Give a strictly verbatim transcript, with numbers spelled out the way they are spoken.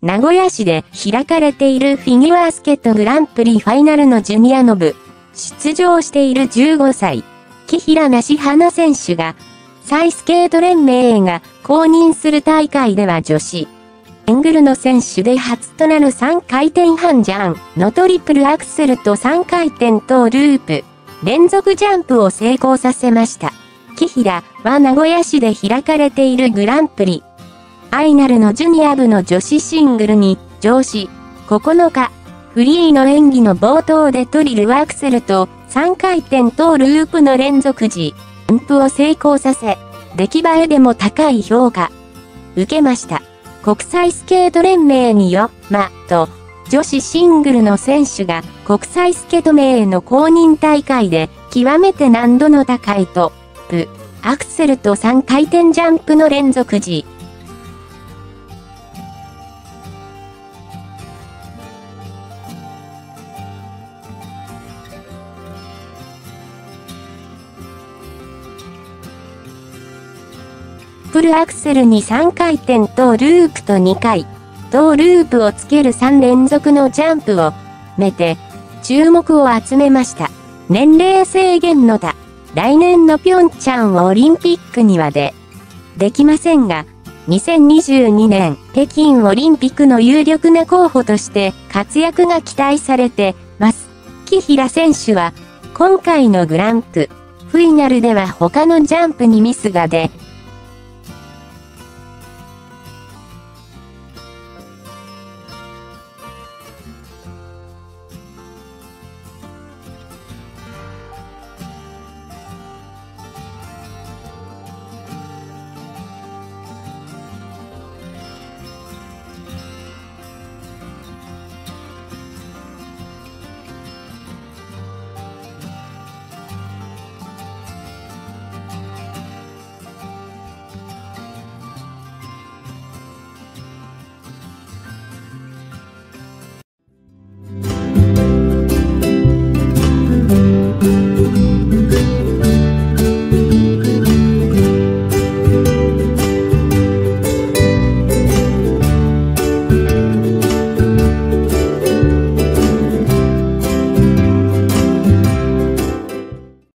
名古屋市で開かれているフィギュアスケートグランプリファイナルのジュニアの部、出場しているじゅうごさい、紀平梨花選手が、サイスケート連盟が公認する大会では女子、シングルの選手で初となるさんかい転半ジャンのトリプルアクセルとさんかい転トーループ、連続ジャンプを成功させました。紀平は名古屋市で開かれているグランプリ、ファイナルのジュニア部の女子シングルに乗し、ここのか、フリーの演技の冒頭でトリルアクセルとさんかい転トーループの連続時、ジャンプを成功させ、出来栄えでも高い評価、受けました。国際スケート連盟によ、ま、と、女子シングルの選手が国際スケート名の公認大会で極めて難度の高いトップ、アクセルとさんかい転ジャンプの連続時、トリプルアクセルにさんかい転トーループとにかい、トーループをつけるさん連続のジャンプを、めて、注目を集めました。年齢制限のた、来年のピョンチャンオリンピックにはで、できませんが、にせんにじゅうにねん北京オリンピックの有力な候補として活躍が期待されてます。紀平選手は、今回のグランプ、ファイナルでは他のジャンプにミスが出、